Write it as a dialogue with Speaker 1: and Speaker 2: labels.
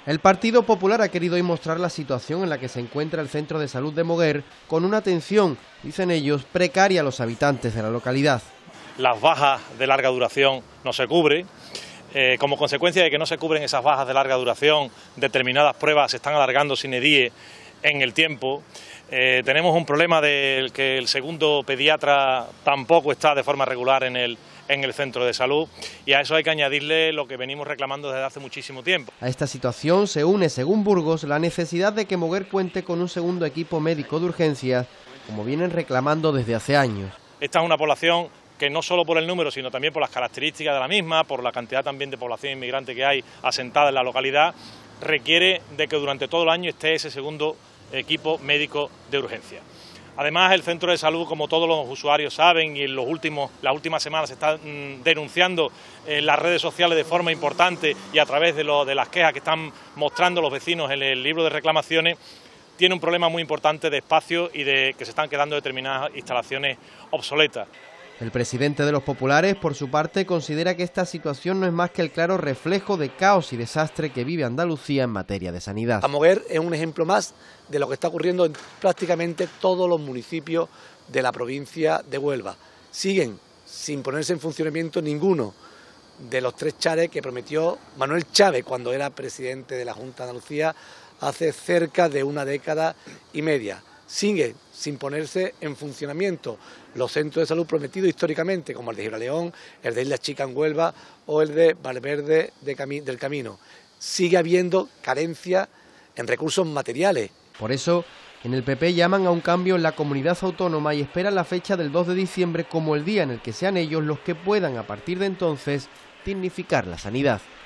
Speaker 1: El Partido Popular ha querido hoy mostrar la situación en la que se encuentra el centro de salud de Moguer, con una atención, dicen ellos, precaria a los habitantes de la localidad.
Speaker 2: Las bajas de larga duración no se cubren. Como consecuencia de que no se cubren esas bajas de larga duración, determinadas pruebas se están alargando sine die en el tiempo. Tenemos un problema del que el segundo pediatra tampoco está de forma regular en el centro de salud, y a eso hay que añadirle lo que venimos reclamando desde hace muchísimo tiempo.
Speaker 1: A esta situación se une, según Burgos, la necesidad de que Moguer cuente con un segundo equipo médico de urgencias, como vienen reclamando desde hace años.
Speaker 2: Esta es una población que no solo por el número, sino también por las características de la misma, por la cantidad también de población inmigrante que hay asentada en la localidad, requiere de que durante todo el año esté ese segundo equipo médico de urgencia. Además, el centro de salud, como todos los usuarios saben, y en las últimas semanas se está denunciando en las redes sociales de forma importante y a través de las quejas que están mostrando los vecinos en el libro de reclamaciones, tiene un problema muy importante de espacio y de que se están quedando determinadas instalaciones obsoletas.
Speaker 1: El presidente de los populares, por su parte, considera que esta situación no es más que el claro reflejo de caos y desastre que vive Andalucía en materia de sanidad.
Speaker 3: Moguer es un ejemplo más de lo que está ocurriendo en prácticamente todos los municipios de la provincia de Huelva. Siguen sin ponerse en funcionamiento ninguno de los 3 chares que prometió Manuel Chávez cuando era presidente de la Junta de Andalucía hace cerca de una década y media. Sigue sin ponerse en funcionamiento los centros de salud prometidos históricamente, como el de Gibraleón, el de Isla Chica en Huelva o el de Valverde del Camino. Sigue habiendo carencia en recursos materiales.
Speaker 1: Por eso, en el PP llaman a un cambio en la comunidad autónoma y esperan la fecha del 2 de diciembre como el día en el que sean ellos los que puedan, a partir de entonces, dignificar la sanidad.